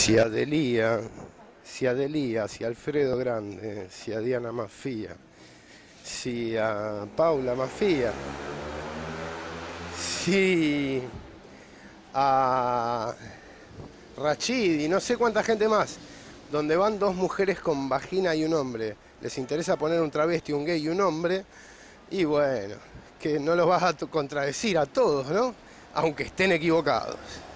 Si a Delía, si a Delía, si a Alfredo Grande, si a Diana Mafía, si a Paula Mafía, si a Rachidi, no sé cuánta gente más, donde van dos mujeres con vagina y un hombre, les interesa poner un travesti, un gay y un hombre, y bueno, que no los vas a contradecir a todos, ¿no? Aunque estén equivocados.